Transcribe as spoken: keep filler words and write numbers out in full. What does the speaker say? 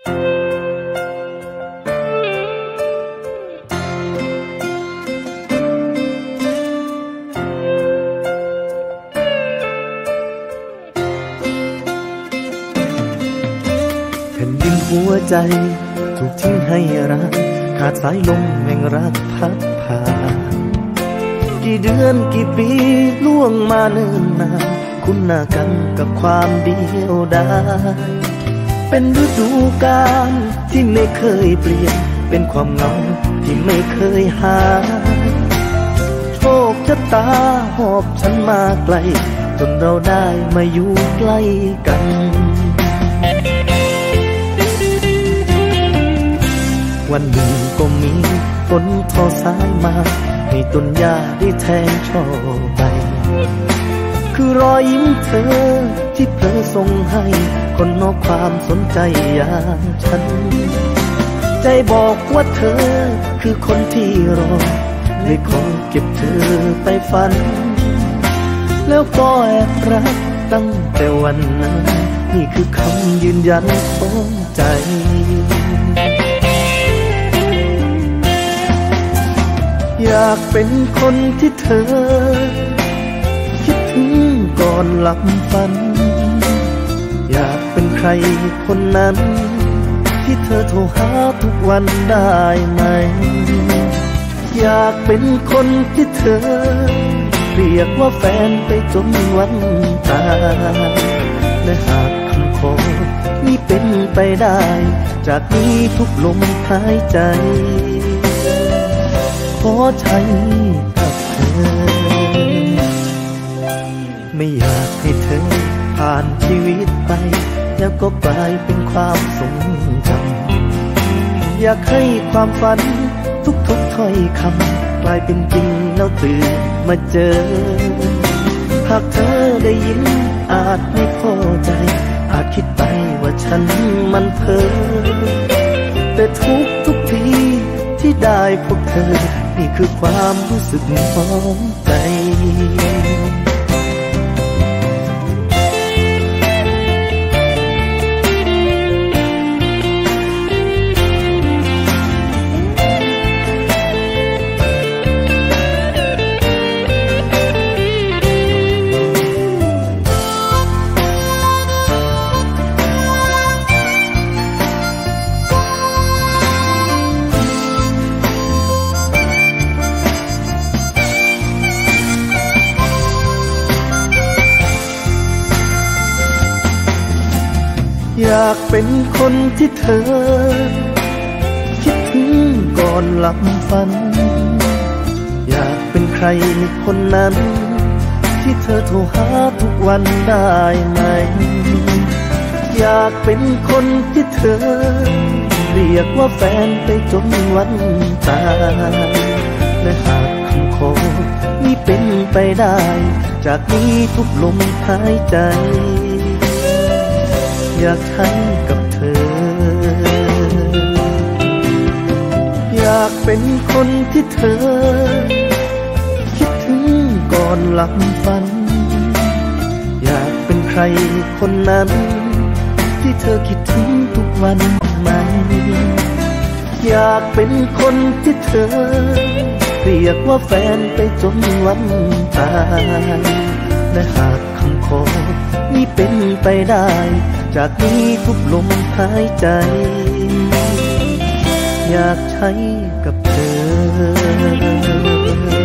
หัวใจถูกทิ้งให้รักขาดสายลมแห่งรักพัดผ่านกี่เดือนกี่ปีล่วงมาเนิ่นนานคุ้นหน้ากันกับความเดียวดายเป็นฤดูกาลที่ไม่เคยเปลี่ยนเป็นความเหงาที่ไม่เคยหายโชคชะตาหอบฉันมาไกลจนเราได้มาอยู่ใกล้กันวันหนึ่งก็มีฝนทอสายมาให้ต้นหญ้าได้แทงช่อใบคือรอยยิ้มเธอที่เธอส่งให้คนนอกความสนใจอย่างฉันใจบอกว่าเธอคือคนที่รอเลยขอเก็บเธอไปฝันแล้วก็แอบรักตั้งแต่วันนั้นนี่คือคำยืนยันของใจอยากเป็นคนที่เธอคิดถึงก่อนหลับฝันอยากเป็นใครคนนั้นที่เธอโทรหาทุกวันได้ไหมอยากเป็นคนที่เธอเรียกว่าแฟนไปจนวันตายและหากคำขอนี้เป็นไปได้จากนี้ทุกลมหายใจขอใช้กับเธอไม่อยากให้เธอผ่านชีวิตไปแล้วก็กลายเป็นความทรงจำอยากให้ความฝันทุกๆถ้อยคำกลายเป็นจริงแล้วตื่นมาเจอหากเธอได้ยินอาจไม่พอใจอาจคิดไปว่าฉันมันเพ้อแต่ทุกทุกทีที่ได้พบเธอนี่คือความรู้สึกของใจ อยากเป็นคนที่เธอคิดถึงก่อนหลับฝันอยากเป็นใครคนนั้นที่เธอโทรหาทุกวันได้ไหมอยากเป็นคนที่เธอเรียกว่าแฟนไปจนวันตายและหากคำขอนี้เป็นไปได้จากนี้ทุกลมหายใจอยากใช้กับเธออยากเป็นคนที่เธอคิดถึงก่อนหลับฝันอยากเป็นใครคนนั้นที่เธอคิดถึงทุกวันไหมอยากเป็นคนที่เธอเรียกว่าแฟนไปจนวันตายและหากคำขอนี้เป็นไปได้จากนี้ทุกลมหายใจอยากใช้กับเธอ